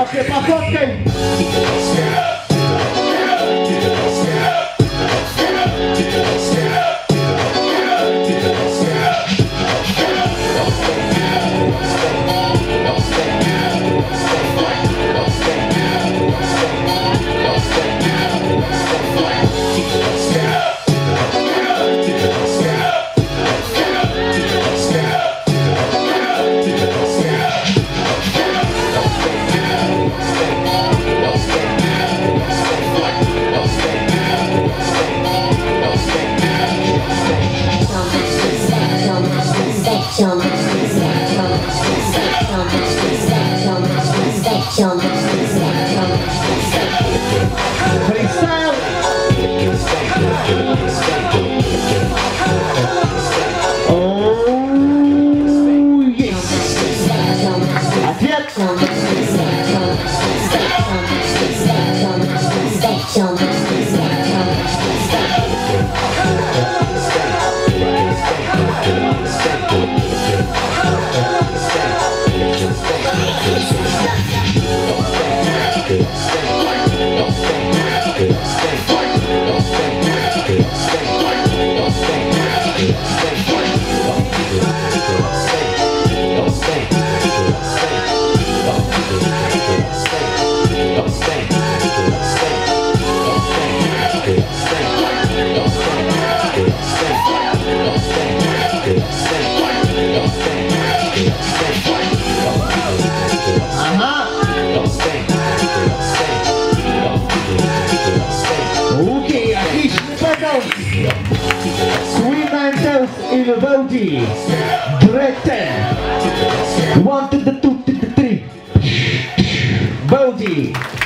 Pafotkaj, pafotkaj! Freestyle! Oh yes! Ответ! Окей, отличный батл! Swim and toast in a body. Dread 10. 1 to the 2 to the 3. Body.